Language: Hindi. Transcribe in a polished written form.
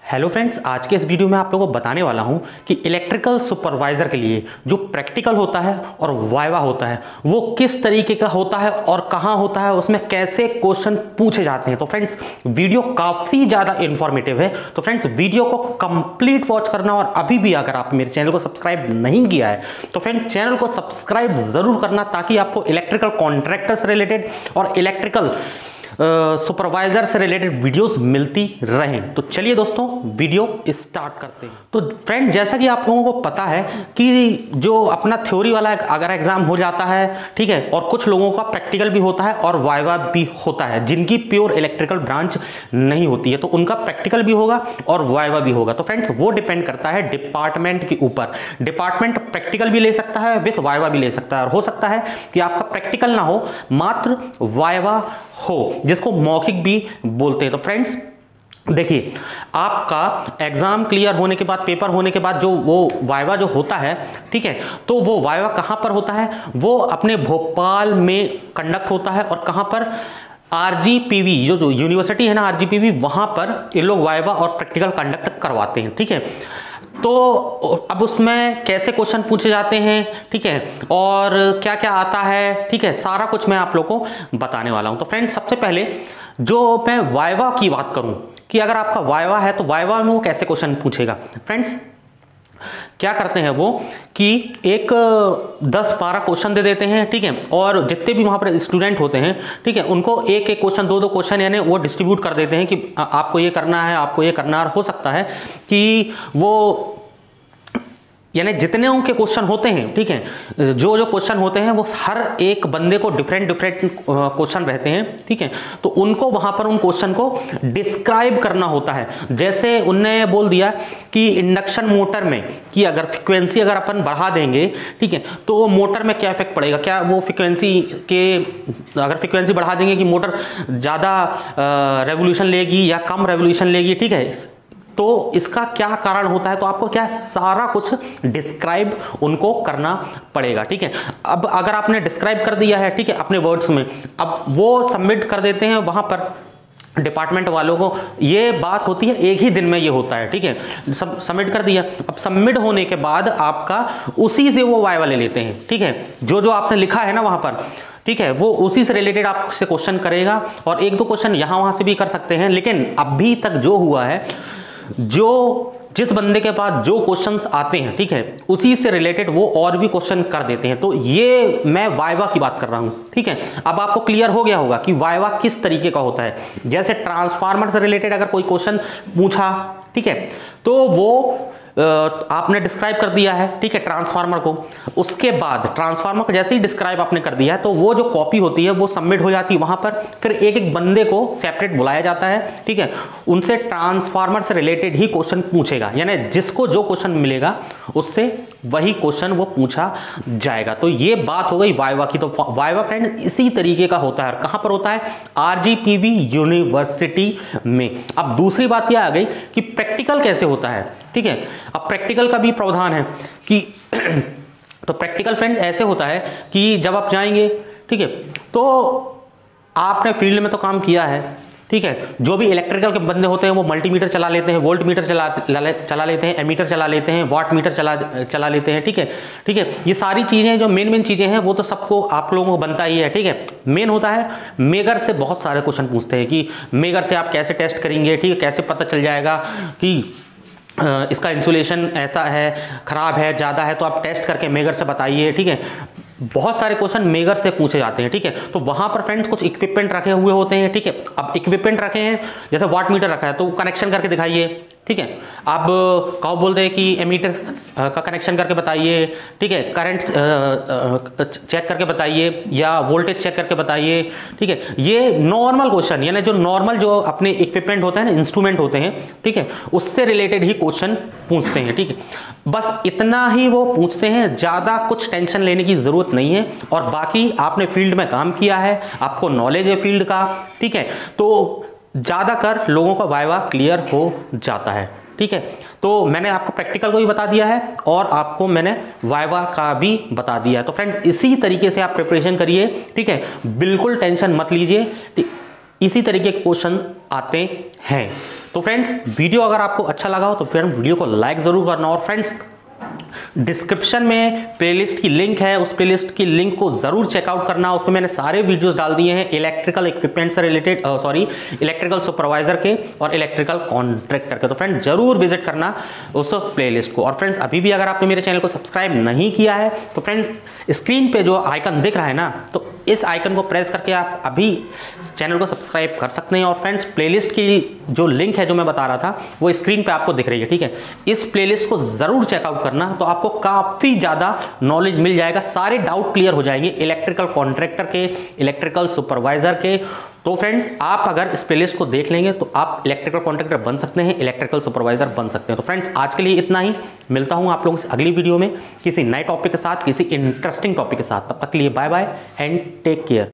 हेलो फ्रेंड्स, आज के इस वीडियो में आप लोगों को बताने वाला हूं कि इलेक्ट्रिकल सुपरवाइजर के लिए जो प्रैक्टिकल होता है और वाइवा होता है वो किस तरीके का होता है और कहां होता है, उसमें कैसे क्वेश्चन पूछे जाते हैं। तो फ्रेंड्स वीडियो काफ़ी ज़्यादा इंफॉर्मेटिव है, तो फ्रेंड्स वीडियो को कंप्लीट वॉच करना। और अभी भी अगर आप मेरे चैनल को सब्सक्राइब नहीं किया है तो फ्रेंड्स चैनल को सब्सक्राइब ज़रूर करना, ताकि आपको इलेक्ट्रिकल कॉन्ट्रैक्टर से रिलेटेड और इलेक्ट्रिकल सुपरवाइजर से रिलेटेड वीडियोस मिलती रहें। तो चलिए दोस्तों वीडियो स्टार्ट करते हैं। तो फ्रेंड, जैसा कि आप लोगों को पता है कि जो अपना थ्योरी वाला अगर एग्जाम हो जाता है, ठीक है, और कुछ लोगों का प्रैक्टिकल भी होता है और वाइवा भी होता है, जिनकी प्योर इलेक्ट्रिकल ब्रांच नहीं होती है तो उनका प्रैक्टिकल भी होगा और वाइवा भी होगा। तो फ्रेंड्स वो डिपेंड करता है डिपार्टमेंट के ऊपर। डिपार्टमेंट प्रैक्टिकल भी ले सकता है, विथ वाइवा भी ले सकता है, और हो सकता है कि आपका प्रैक्टिकल ना हो, मात्र वाइवा हो, जिसको मौखिक भी बोलते हैं। तो फ्रेंड्स देखिए, आपका एग्जाम क्लियर होने के बाद, पेपर होने के बाद जो वो वाइवा जो होता है, ठीक है, तो वो वाइवा कहाँ पर होता है? वो अपने भोपाल में कंडक्ट होता है। और कहाँ पर? आरजीपीवी, जो यूनिवर्सिटी है ना आरजीपीवी, वहाँ पर ये लोग वाइवा और प्रैक्टिकल कंडक्ट करवाते हैं, ठीक है। तो अब उसमें कैसे क्वेश्चन पूछे जाते हैं, ठीक है, और क्या क्या आता है, ठीक है, सारा कुछ मैं आप लोगों को बताने वाला हूं। तो फ्रेंड्स सबसे पहले जो मैं वाइवा की बात करूं कि अगर आपका वाइवा है तो वाइवा में वो कैसे क्वेश्चन पूछेगा। फ्रेंड्स क्या करते हैं वो कि एक 10-12 क्वेश्चन दे देते हैं, ठीक है, और जितने भी वहाँ पर स्टूडेंट होते हैं, ठीक है, उनको एक एक क्वेश्चन, दो क्वेश्चन यानी वो डिस्ट्रीब्यूट कर देते हैं कि आपको ये करना है, आपको ये करना है। और हो सकता है कि वो यानी जितने उनके क्वेश्चन होते हैं, ठीक है, जो क्वेश्चन होते हैं वो हर एक बंदे को डिफरेंट क्वेश्चन रहते हैं, ठीक है, तो उनको वहां पर उन क्वेश्चन को डिस्क्राइब करना होता है। जैसे उनने बोल दिया कि इंडक्शन मोटर में कि अगर फ्रिक्वेंसी अगर अपन बढ़ा देंगे, ठीक है, तो मोटर में क्या इफेक्ट पड़ेगा, क्या वो फ्रिक्वेंसी के अगर फ्रिक्वेंसी बढ़ा देंगे कि मोटर ज़्यादा रेवोल्यूशन लेगी या कम रेवोल्यूशन लेगी, ठीक है, तो इसका क्या कारण होता है। तो आपको क्या सारा कुछ डिस्क्राइब उनको करना पड़ेगा, ठीक है। अब अगर आपने डिस्क्राइब कर दिया है, ठीक है, अपने वर्ड्स में, अब वो सबमिट कर देते हैं वहां पर डिपार्टमेंट वालों को। ये बात होती है एक ही दिन में ये होता है, ठीक है, सब सबमिट कर दिया। अब सबमिट होने के बाद आपका उसी से वो वाइवा ले लेते हैं, ठीक है, जो आपने लिखा है ना वहां पर, ठीक है, वो उसी से रिलेटेड आपसे क्वेश्चन करेगा। और एक दो क्वेश्चन यहां वहां से भी कर सकते हैं, लेकिन अभी तक जो हुआ है, जिस बंदे के पास जो क्वेश्चंस आते हैं, ठीक है, उसी से रिलेटेड वो और भी क्वेश्चन कर देते हैं। तो ये मैं वाइवा की बात कर रहा हूं, ठीक है। अब आपको क्लियर हो गया होगा कि वाइवा किस तरीके का होता है। जैसे ट्रांसफार्मर से रिलेटेड अगर कोई क्वेश्चन पूछा, ठीक है, तो वो आपने डिस्क्राइब कर दिया है, ठीक है, ट्रांसफार्मर को। उसके बाद ट्रांसफार्मर को जैसे ही डिस्क्राइब आपने कर दिया है तो वो जो कॉपी होती है वो सबमिट हो जाती है वहां पर। फिर एक एक बंदे को सेपरेट बुलाया जाता है, ठीक है, उनसे ट्रांसफार्मर से रिलेटेड ही क्वेश्चन पूछेगा, यानी जिसको जो क्वेश्चन मिलेगा उससे वही क्वेश्चन वो पूछा जाएगा। तो ये बात हो गई वाइवा की। तो वाइवा फ्रेंड इसी तरीके का होता है। कहां पर होता है? आरजीपीवी यूनिवर्सिटी में। अब दूसरी बात क्या आ गई कि प्रैक्टिकल कैसे होता है, ठीक है। अब प्रैक्टिकल का भी प्रावधान है कि तो प्रैक्टिकल फ्रेंड ऐसे होता है कि जब आप जाएंगे, ठीक है, तो आपने फील्ड में तो काम किया है, ठीक है, जो भी इलेक्ट्रिकल के बंदे होते हैं वो मल्टीमीटर चला लेते हैं, वोल्ट मीटर चला लेते हैं, एमीटर चला लेते हैं, वाट मीटर चला लेते हैं, ठीक है, ठीक है। ये सारी चीज़ें जो मेन चीज़ें हैं वो तो सबको आप लोगों को बनता ही है, ठीक है। मेन होता है मेगर से बहुत सारे क्वेश्चन पूछते हैं कि मेगर से आप कैसे टेस्ट करेंगे, ठीक है, कैसे पता चल जाएगा कि इसका इंसुलेशन ऐसा है, खराब है, ज़्यादा है, तो आप टेस्ट करके मेगर से बताइए, ठीक है। बहुत सारे क्वेश्चन मेगर से पूछे जाते हैं, ठीक है। तो वहां पर फ्रेंड्स कुछ इक्विपमेंट रखे हुए होते हैं, ठीक है। अब इक्विपमेंट रखे हैं, जैसे वाट मीटर रखा है तो कनेक्शन करके दिखाइए, ठीक है। अब कहो बोलते हैं कि एमीटर का कनेक्शन करके बताइए, ठीक है, करंट चेक करके बताइए या वोल्टेज चेक करके बताइए, ठीक है। ये नॉर्मल क्वेश्चन, यानी जो नॉर्मल जो अपने इक्विपमेंट होते हैं ना, इंस्ट्रूमेंट होते हैं, ठीक है, उससे रिलेटेड ही क्वेश्चन पूछते हैं, ठीक है। बस इतना ही वो पूछते हैं, ज़्यादा कुछ टेंशन लेने की ज़रूरत नहीं है। और बाकी आपने फील्ड में काम किया है, आपको नॉलेज है फील्ड का, ठीक है, तो ज़्यादातर लोगों का वाइवा क्लियर हो जाता है, ठीक है। तो मैंने आपको प्रैक्टिकल को भी बता दिया है और आपको मैंने वाइवा का भी बता दिया है। तो फ्रेंड्स इसी तरीके से आप प्रिपरेशन करिए, ठीक है, बिल्कुल टेंशन मत लीजिए, इसी तरीके के क्वेश्चन आते हैं। तो फ्रेंड्स वीडियो अगर आपको अच्छा लगा हो तो फ्रेंड वीडियो को लाइक ज़रूर करना, और फ्रेंड्स डिस्क्रिप्शन में प्लेलिस्ट की लिंक है, उस प्लेलिस्ट की लिंक को जरूर चेकआउट करना। उसमें मैंने सारे वीडियोस डाल दिए हैं इलेक्ट्रिकल इक्विपमेंट से रिलेटेड, इलेक्ट्रिकल सुपरवाइजर के और इलेक्ट्रिकल कॉन्ट्रैक्टर के। तो फ्रेंड जरूर विजिट करना उस प्लेलिस्ट को। और फ्रेंड्स अभी भी अगर आपने मेरे चैनल को सब्सक्राइब नहीं किया है तो फ्रेंड स्क्रीन पे जो आइकन दिख रहा है ना, तो इस आइकन को प्रेस करके आप अभी चैनल को सब्सक्राइब कर सकते हैं। और फ्रेंड्स प्लेलिस्ट की जो लिंक है जो मैं बता रहा था वो स्क्रीन पे आपको दिख रही है, ठीक है। इस प्लेलिस्ट को जरूर चेकआउट करना, तो आपको काफी ज्यादा नॉलेज मिल जाएगा, सारे डाउट क्लियर हो जाएंगे इलेक्ट्रिकल कॉन्ट्रैक्टर के, इलेक्ट्रिकल सुपरवाइजर के। तो फ्रेंड्स आप अगर इस प्लेलिस्ट को देख लेंगे तो आप इलेक्ट्रिकल कॉन्ट्रैक्टर बन सकते हैं, इलेक्ट्रिकल सुपरवाइजर बन सकते हैं। तो फ्रेंड्स आज के लिए इतना ही, मिलता हूं आप लोगों से अगली वीडियो में किसी नए टॉपिक के साथ, किसी इंटरेस्टिंग टॉपिक के साथ। तब तक के लिए bye bye and take care.